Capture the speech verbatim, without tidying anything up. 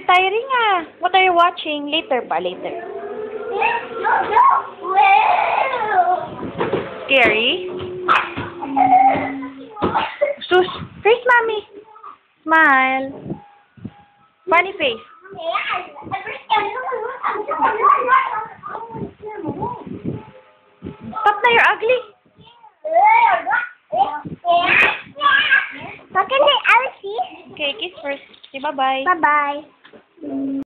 very tiring ah. What are you watching? Later pa, later. Scary? Sus, face mommy. Smile. Funny face. Stop na, you're ugly. Okay, Elsie. Okay, kiss first. Okay, bye-bye. Bye-bye.